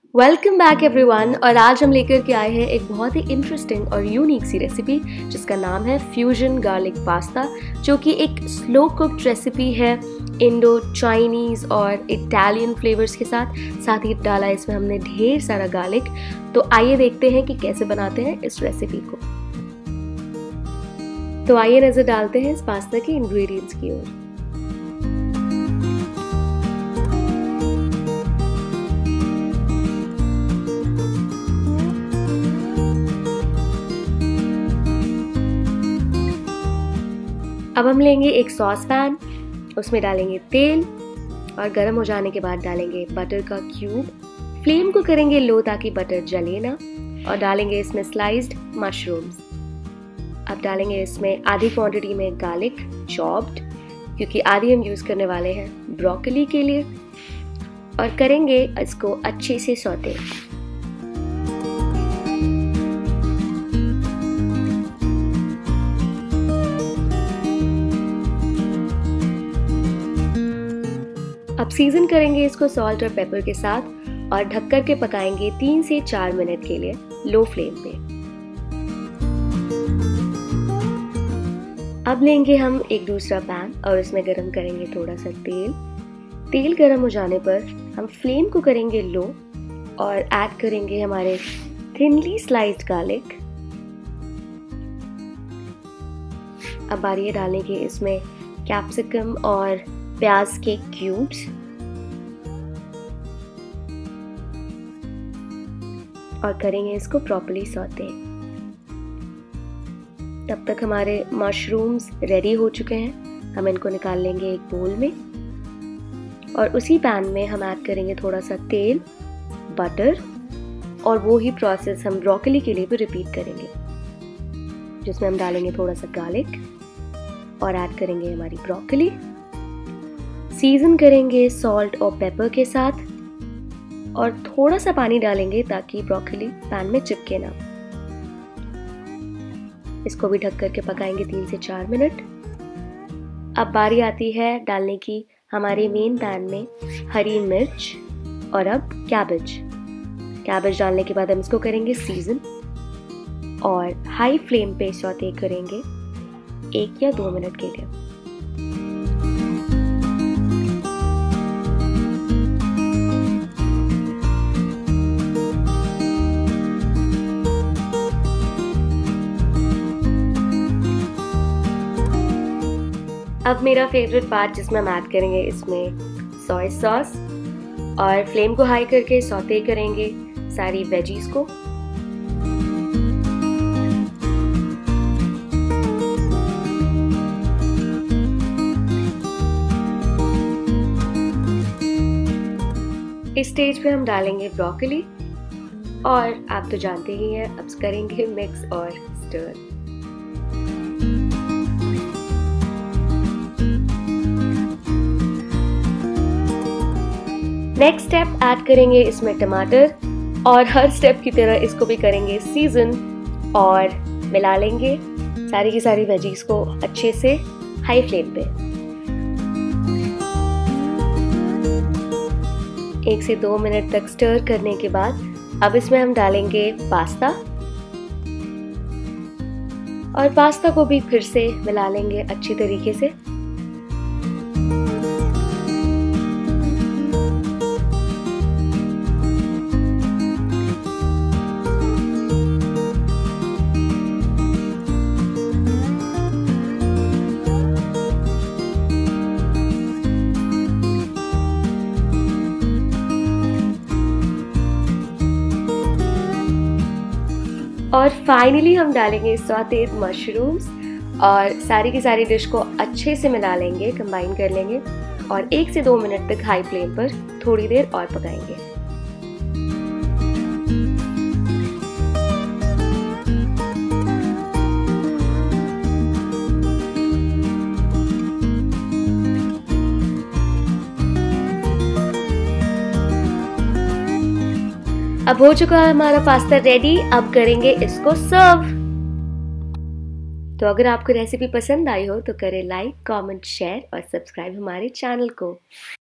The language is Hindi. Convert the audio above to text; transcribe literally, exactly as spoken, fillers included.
Welcome back everyone. और आज हम लेकर के आए हैं एक बहुत ही इंटरेस्टिंग और यूनिक सी रेसिपी जिसका नाम है फ्यूजन गार्लिक पास्ता, जो कि एक स्लो कुक्ड रेसिपी है इंडो चाइनीज़ और इटालियन फ्लेवर्स के साथ साथ ही डाला इसमें हमने ढेर सारा गार्लिक। तो आइए देखते हैं कि कैसे बनाते हैं इस रेसिपी को। तो आइए नज़र डालते हैं इस पास्ता के इंग्रेडिएंट्स की ओर। अब हम लेंगे एक सॉस पैन, उसमें डालेंगे तेल और गर्म हो जाने के बाद डालेंगे बटर का क्यूब। फ्लेम को करेंगे लो ताकि बटर जले ना, और डालेंगे इसमें स्लाइस्ड मशरूम्स। अब डालेंगे इसमें आधी क्वांटिटी में गार्लिक चॉप्ड, क्योंकि आधी हम यूज़ करने वाले हैं ब्रोकली के लिए, और करेंगे इसको अच्छे से सौटे। अब सीजन करेंगे इसको सॉल्ट और पेपर के साथ और ढक कर के पकाएंगे तीन से चार मिनट के लिए लो फ्लेम पे। अब लेंगे हम एक दूसरा पैन और इसमें गरम करेंगे थोड़ा सा तेल। तेल गरम हो जाने पर हम फ्लेम को करेंगे लो और ऐड करेंगे हमारे थिनली स्लाइस्ड गार्लिक। अब बारी है डालने की इसमें कैप्सिकम और प्याज के क्यूब्स, और करेंगे इसको प्रॉपर्ली सौते। तब तक हमारे मशरूम्स रेडी हो चुके हैं। हम इनको निकाल लेंगे एक बोल में, और उसी पैन में हम ऐड करेंगे थोड़ा सा तेल, बटर, और वो ही प्रोसेस हम ब्रोकली के लिए भी रिपीट करेंगे, जिसमें हम डालेंगे थोड़ा सा गार्लिक और ऐड करेंगे हमारी ब्रोकली। सीजन करेंगे सॉल्ट और पेपर के साथ, और थोड़ा सा पानी डालेंगे ताकि ब्रोकली पैन में चिपके ना। इसको भी ढक करके पकाएंगे तीन से चार मिनट। अब बारी आती है डालने की हमारे मेन पैन में हरी मिर्च और अब कैबेज। कैबेज डालने के बाद हम इसको करेंगे सीजन और हाई फ्लेम पे सौते करेंगे एक या दो मिनट के लिए। अब मेरा फेवरेट पार्ट जिसमें हम ऐड करेंगे इसमें सोया सॉस, और फ्लेम को हाई करके सौते करेंगे सारी वेजीज को। इस स्टेज पे हम डालेंगे ब्रोकली, और आप तो जानते ही हैं, अब करेंगे मिक्स और स्टर। नेक्स्ट स्टेप ऐड करेंगे इसमें टमाटर, और हर स्टेप की तरह इसको भी करेंगे सीजन और मिला लेंगे सारी की सारी वेजीज को अच्छे से हाई फ्लेम पे। एक से दो मिनट तक स्टर करने के बाद अब इसमें हम डालेंगे पास्ता, और पास्ता को भी फिर से मिला लेंगे अच्छी तरीके से। और फाइनली हम डालेंगे सौतेड मशरूम्स, और सारी की सारी डिश को अच्छे से मिला लेंगे, कंबाइन कर लेंगे, और एक से दो मिनट तक हाई फ्लेम पर थोड़ी देर और पकाएंगे। अब हो चुका है हमारा पास्ता रेडी। अब करेंगे इसको सर्व। तो अगर आपको रेसिपी पसंद आई हो तो करें लाइक, कमेंट, शेयर और सब्सक्राइब हमारे चैनल को।